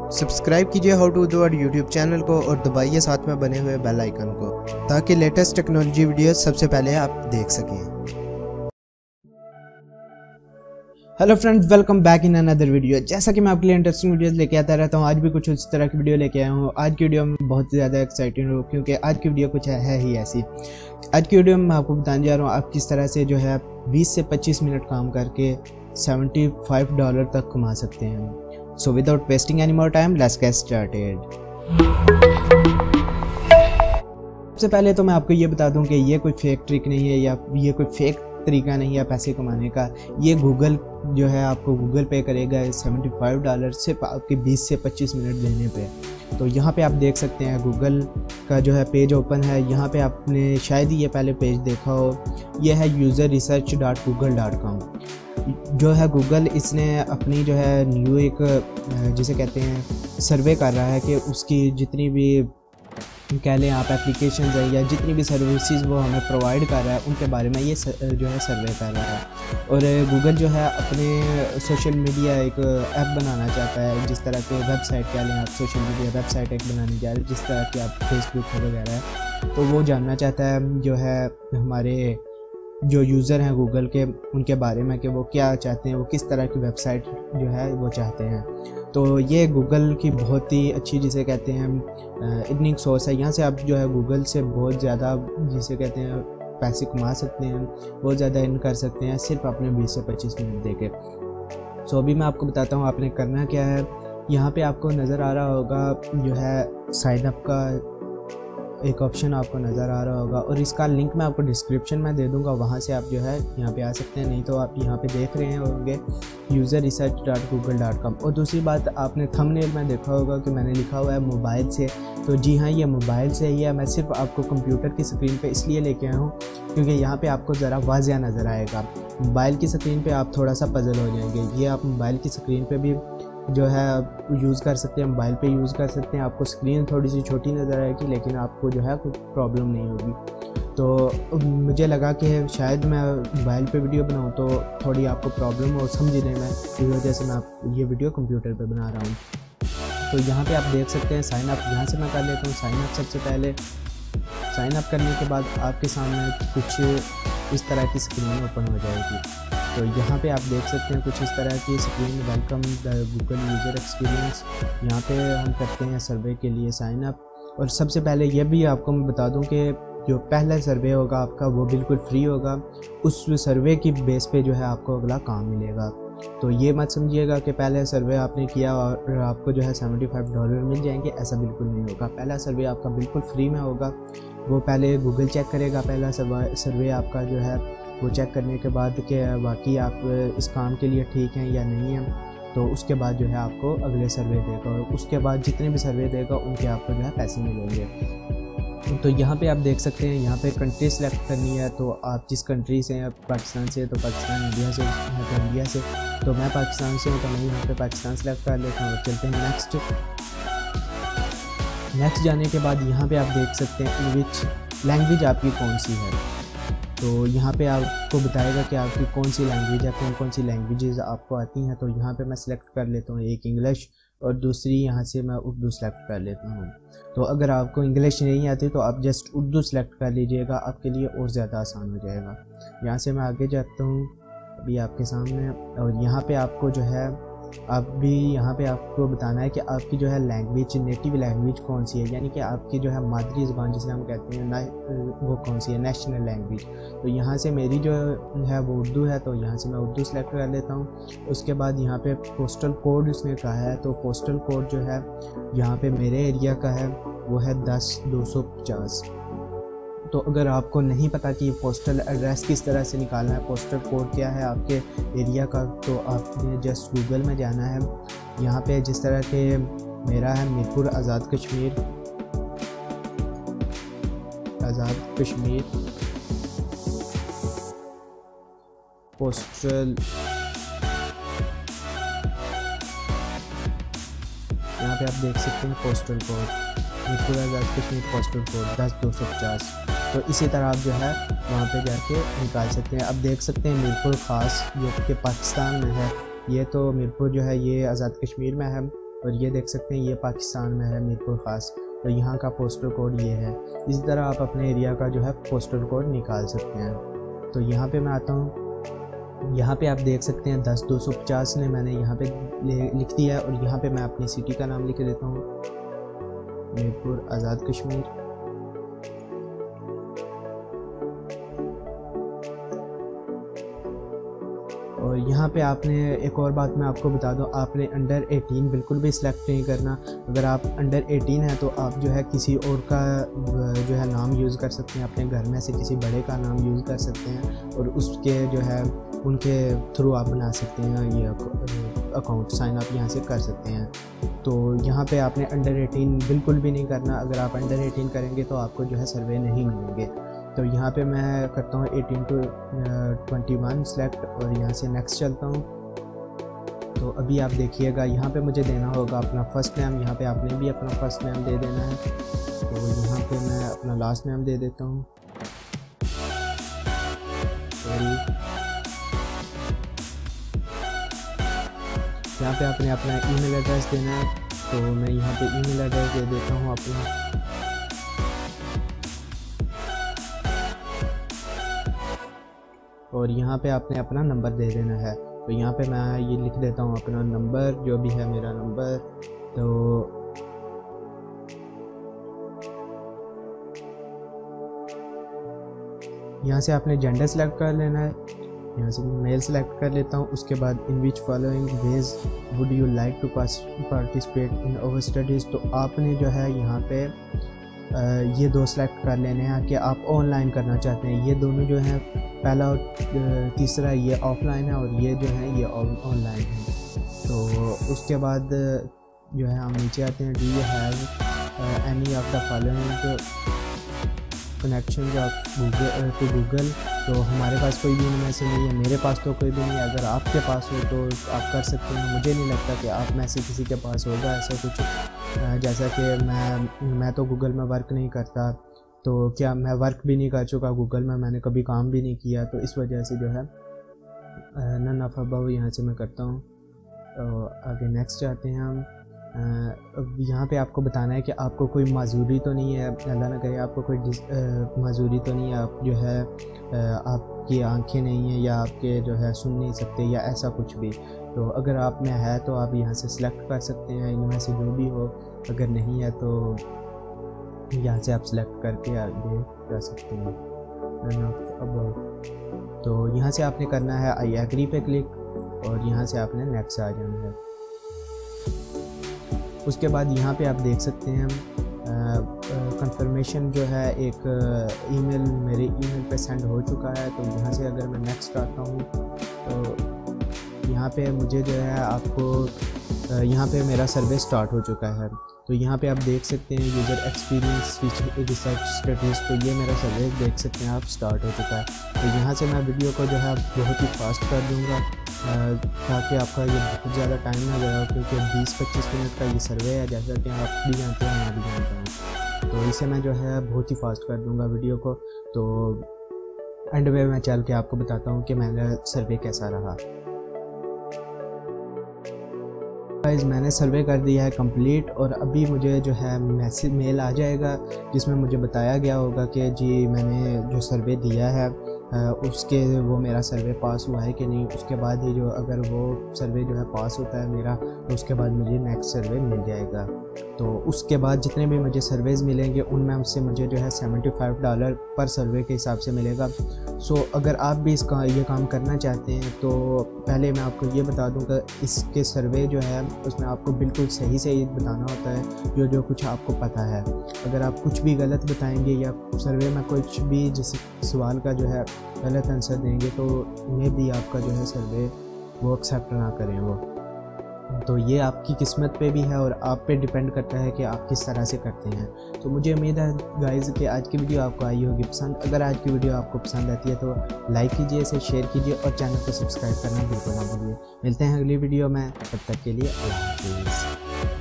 Subscribe कीजिए how to do YouTube channel को और दबाइए साथ में बने हुए बेल आइकन को ताकि लेटेस्ट टेक्नोलॉजी वीडियोस सबसे पहले आप देख सकें। Hello friends, welcome back in another video. जैसा कि मैं आपके लिए इंटरेस्टिंग वीडियोस लेके आता रहता हूँ, आज भी कुछ उस तरह की वीडियो लेके आया हूँ। आज की वीडियो में बहुत ज़्यादा एक्साइटिंग हो क्योंकि आज की वीडियो कुछ है ही ऐसी। आज की वीडियो में मैं आपको बताने जा रहा हूँ आप किस तरह से जो है 20 से 25 मिनट काम करके $75 तक कमा सकते हैं। So without wasting any more time, let's get started. सबसे पहले तो मैं आपको ये बता दूं कि ये कोई फेक ट्रिक नहीं है या ये कोई फेक तरीका नहीं है पैसे कमाने का। ये गूगल जो है आपको गूगल पे करेगा $75 सिर्फ आपके 20 से 25 मिनट देने पे। तो यहाँ पे आप देख सकते हैं गूगल का जो है पेज ओपन है। यहाँ पे आपने शायद ही ये पहले पेज देखा हो। ये है userresearch.google.com। जो है गूगल इसने अपनी जो है न्यू एक जिसे कहते हैं सर्वे कर रहा है कि उसकी जितनी भी कह लें आप एप्लीकेशंस हैं या जितनी भी सर्विसेज वो हमें प्रोवाइड कर रहा है उनके बारे में ये जो है सर्वे कर रहा है। और गूगल जो है अपने सोशल मीडिया एक ऐप बनाना चाहता है, जिस तरह के वेबसाइट कह लें आप, सोशल मीडिया वेबसाइट एक बनाने जा रहे हैं जिस तरह की आप फेसबुक वगैरह है। तो वो जानना चाहता है जो है हमारे जो यूज़र हैं गूगल के, उनके बारे में कि वो क्या चाहते हैं, वो किस तरह की वेबसाइट जो है वो चाहते हैं। तो ये गूगल की बहुत ही अच्छी जिसे कहते हैं अर्निंग सोर्स है। यहाँ से आप जो है गूगल से बहुत ज़्यादा जिसे कहते हैं पैसे कमा सकते हैं, बहुत ज़्यादा अर्न कर सकते हैं सिर्फ अपने 20 से 25 मिनट देके। सो अभी मैं आपको बताता हूँ आपने करना क्या है। यहाँ पे आपको नज़र आ रहा होगा जो है साइन अप का एक ऑप्शन आपको नज़र आ रहा होगा और इसका लिंक मैं आपको डिस्क्रिप्शन में दे दूंगा, वहाँ से आप जो है यहाँ पे आ सकते हैं। नहीं तो आप यहाँ पे देख रहे हैं होंगे userresearch.google.com। और दूसरी बात, आपने थंबनेल में देखा होगा कि मैंने लिखा हुआ है मोबाइल से। तो जी हाँ, ये मोबाइल से ही है। मैं सिर्फ आपको कंप्यूटर की स्क्रीन पे इसलिए लेके आया हूँ क्योंकि यहाँ पे आपको ज़रा वाज़िया नज़र आएगा। मोबाइल की स्क्रीन पे आप थोड़ा सा पजल हो जाएंगे। ये आप मोबाइल की स्क्रीन पे भी जो है यूज़ कर सकते हैं, मोबाइल पे यूज़ कर सकते हैं। आपको स्क्रीन थोड़ी सी छोटी नज़र आएगी लेकिन आपको जो है कुछ प्रॉब्लम नहीं होगी। तो मुझे लगा कि शायद मैं मोबाइल पे वीडियो बनाऊं तो थोड़ी आपको प्रॉब्लम हो समझने में, इस वजह से मैं ये वीडियो कंप्यूटर पे बना रहा हूँ। तो यहाँ पे आप देख सकते हैं साइन अप। यहाँ से मैं कर लेता हूँ साइन अप। सबसे पहले साइन अप करने के बाद आपके सामने कुछ इस तरह की स्क्रीन ओपन हो जाएगी। तो यहाँ पे आप देख सकते हैं कुछ इस तरह की screen, welcome the Google user experience. यहाँ पे हम करते हैं सर्वे के लिए साइन अप। और सबसे पहले ये भी आपको मैं बता दूँ कि जो पहला सर्वे होगा आपका वो बिल्कुल फ्री होगा। उस सर्वे की बेस पे जो है आपको अगला काम मिलेगा। तो ये मत समझिएगा कि पहले सर्वे आपने किया और आपको जो है $75 मिल जाएंगे, ऐसा बिल्कुल नहीं होगा। पहला सर्वे आपका बिल्कुल फ्री में होगा। वो पहले गूगल चेक करेगा पहला सर्वे आपका जो है, वो चेक करने के बाद कि वाकई आप इस काम के लिए ठीक हैं या नहीं हैं, तो उसके बाद जो है आपको अगले सर्वे देगा और उसके बाद जितने भी सर्वे देगा उनके आपको जो है पैसे मिलेंगे। तो यहाँ पे आप देख सकते हैं यहाँ पे कंट्री सेलेक्ट करनी है। तो आप जिस कंट्री से हैं, पाकिस्तान से तो पाकिस्तान, इंडिया से तो इंडिया से। तो मैं पाकिस्तान से हूँ तो मैं यहाँ पे पाकिस्तान सेलेक्ट कर लेता हूँ। चलते हैं नेक्स्ट जाने के बाद यहाँ पे आप देख सकते हैं विच लैंग्वेज आपकी कौन सी है। तो यहाँ पे आपको बताएगा कि आपकी कौन सी लैंग्वेज है, कौन सी लैंग्वेजेस आपको आती हैं। तो यहाँ पे मैं सिलेक्ट कर लेता हूँ एक इंग्लिश और दूसरी यहाँ से मैं उर्दू सेलेक्ट कर लेता हूँ। तो अगर आपको इंग्लिश नहीं आती तो आप जस्ट उर्दू सेलेक्ट कर लीजिएगा, आपके लिए और ज़्यादा आसान हो जाएगा। यहाँ से मैं आगे जाता हूँ अभी आपके सामने। और यहाँ पे आपको जो है आप भी यहाँ पे आपको बताना है कि आपकी जो है लैंग्वेज, नेटिव लैंग्वेज कौन सी है, यानी कि आपकी जो है मादरी ज़बान जिसे हम कहते हैं ना, वो कौन सी है, नेशनल लैंग्वेज। तो यहाँ से मेरी जो है वो उर्दू है, तो यहाँ से मैं उर्दू सेलेक्ट कर लेता हूँ। उसके बाद यहाँ पे पोस्टल कोड उसने कहा है, तो पोस्टल कोड जो है यहाँ पे मेरे एरिया का है वो है 10250। तो अगर आपको नहीं पता कि पोस्टल एड्रेस किस तरह से निकालना है, पोस्टल कोड क्या है आपके एरिया का, तो आपने जस्ट गूगल में जाना है। यहाँ पे जिस तरह के मेरा है मीरपुर आज़ाद कश्मीर पोस्टल, यहाँ पे आप देख सकते हैं postal code Mirpur Azad Kashmir postal code 10250। तो इसी तरह आप जो है वहाँ पे जाके निकाल सकते हैं। अब देख सकते हैं मीरपुर ख़ास जो कि पाकिस्तान में है, ये तो मीरपुर जो है ये आज़ाद कश्मीर में है और ये देख सकते हैं ये पाकिस्तान में है, मीरपुर ख़ास, तो यहाँ का पोस्टल कोड ये है। इसी तरह आप अपने एरिया का जो है पोस्टल कोड निकाल सकते हैं। तो यहाँ पे मैं आता हूँ, यहाँ पे आप देख सकते हैं 10-250 ने मैंने यहाँ पे लिख दिया है, और यहाँ पे मैं अपनी सिटी का नाम लिख देता हूँ, मीरपुर आज़ाद कश्मीर। और यहाँ पे आपने एक और बात मैं आपको बता दूँ, आपने अंडर 18 बिल्कुल भी सिलेक्ट नहीं करना। अगर आप अंडर 18 हैं तो आप जो है किसी और का जो है नाम यूज़ कर सकते हैं, अपने घर में से किसी बड़े का नाम यूज़ कर सकते हैं, और उसके जो है उनके थ्रू आप बना सकते हैं ये अकाउंट, साइन आप यहाँ से कर सकते हैं। तो यहाँ पे आपने अंडर 18 बिल्कुल भी नहीं करना। अगर आप अंडर 18 करेंगे तो आपको जो है सर्वे नहीं मिलेंगे। तो यहाँ पे मैं करता हूँ 18 to 21 सेलेक्ट, और यहाँ से नेक्स्ट चलता हूँ। तो अभी आप देखिएगा यहाँ पे मुझे देना होगा अपना फ़र्स्ट नेम, यहाँ पे आपने भी अपना फ़र्स्ट नेम दे देना है। तो यहाँ पे मैं अपना लास्ट नेम दे देता हूँ, यहाँ पे आपने अपना ईमेल एड्रेस देना है। तो मैं यहाँ पे ईमेल एड्रेस दे देता हूँ अपना, और यहाँ पे आपने अपना नंबर दे देना है। तो यहाँ पे मैं ये लिख देता हूँ अपना नंबर, जो भी है मेरा नंबर। तो यहाँ से आपने जेंडर सेलेक्ट कर लेना है, यहाँ से मेल सेलेक्ट कर लेता हूँ। उसके बाद in which following ways would you like to participate in our studies. तो आपने जो है यहाँ पे ये दो सेलेक्ट कर लेने हैं कि आप ऑनलाइन करना चाहते हैं। ये दोनों जो हैं, पहला और तीसरा ये ऑफलाइन है, और ये जो है ये ऑनलाइन है। तो उसके बाद जो है हम नीचे आते हैं, do you have any of the following connection to Google. तो हमारे पास कोई भी इनमें से नहीं है, मेरे पास तो कोई भी नहीं है। अगर आपके पास हो तो आप कर सकते हैं। मुझे नहीं लगता कि आप में से किसी के पास होगा ऐसा कुछ, जैसा कि मैं तो गूगल में वर्क नहीं करता, तो क्या मैं वर्क भी नहीं कर चुका गूगल में, मैंने कभी काम भी नहीं किया, तो इस वजह से जो है नन ऑफ अबव यहाँ से मैं करता हूँ। तो आगे नेक्स्ट जाते हैं हम। अब यहाँ पे आपको बताना है कि आपको कोई माजूरी तो नहीं है, अल्लाह ना करे आपको कोई माजूरी तो नहीं है, आप जो है आपकी आंखें नहीं हैं, या आपके जो है सुन नहीं सकते, या ऐसा कुछ भी। तो अगर आप में है तो आप यहाँ से सिलेक्ट कर सकते हैं, इनमें से जो भी हो। अगर नहीं है तो यहाँ से आप सिलेक्ट करके आगे जा सकते हैं। तो यहाँ से आपने करना है आई एग्री पे क्लिक, और यहाँ से आपने नेक्स्ट आ जाना है। उसके बाद यहाँ पे आप देख सकते हैं कंफर्मेशन जो है एक ईमेल मेरे ईमेल पे सेंड हो चुका है। तो यहाँ से अगर मैं नेक्स्ट आता हूँ तो यहाँ पे मुझे जो है आपको यहाँ पे मेरा सर्वे स्टार्ट हो चुका है। तो यहाँ पे आप देख सकते हैं यूज़र एक्सपीरियंस रिसर्च स्टडीज़, तो ये मेरा सर्वे देख सकते हैं आप स्टार्ट हो चुका है। तो यहाँ से मैं वीडियो को जो है बहुत ही फास्ट कर दूँगा ताकि आपका ये बहुत ज़्यादा टाइम ना लगा, क्योंकि 20-25 मिनट का ये सर्वे है, जैसा कि आप भी जानते हैं मैं भी जानता हूँ। तो इसे मैं जो है बहुत ही फास्ट कर दूँगा वीडियो को। तो एंड में मैं चल के आपको बताता हूँ कि मेरा सर्वे कैसा रहा। गाइस मैंने सर्वे कर दिया है कंप्लीट, और अभी मुझे जो है मैसेज मेल आ जाएगा जिसमें मुझे बताया गया होगा कि जी मैंने जो सर्वे दिया है उसके वो मेरा सर्वे पास हुआ है कि नहीं। उसके बाद ही जो अगर वो सर्वे जो है पास होता है मेरा, तो उसके बाद मुझे नेक्स्ट सर्वे मिल जाएगा। तो उसके बाद जितने भी मुझे सर्वेज़ मिलेंगे उनमें से मुझे जो है $75 पर सर्वे के हिसाब से मिलेगा। सो अगर आप भी इसका ये काम करना चाहते हैं तो पहले मैं आपको ये बता दूं कि इसके सर्वे जो है उसमें आपको बिल्कुल सही से बताना होता है जो कुछ आपको पता है। अगर आप कुछ भी गलत बताएंगे या सर्वे में कुछ भी जिस सवाल का जो है गलत आंसर देंगे तो मे भी आपका जो है सर्वे वो एक्सेप्ट ना करें वो। तो ये आपकी किस्मत पे भी है और आप पे डिपेंड करता है कि आप किस तरह से करते हैं। तो मुझे उम्मीद है गाइज़ कि आज की वीडियो आपको आई होगी पसंद। अगर आज की वीडियो आपको पसंद आती है तो लाइक कीजिए, इसे शेयर कीजिए और चैनल को सब्सक्राइब करना बिल्कुल ना भूलिए। मिलते हैं अगली वीडियो में, तब तक के लिए अल्लाह हाफ़िज़।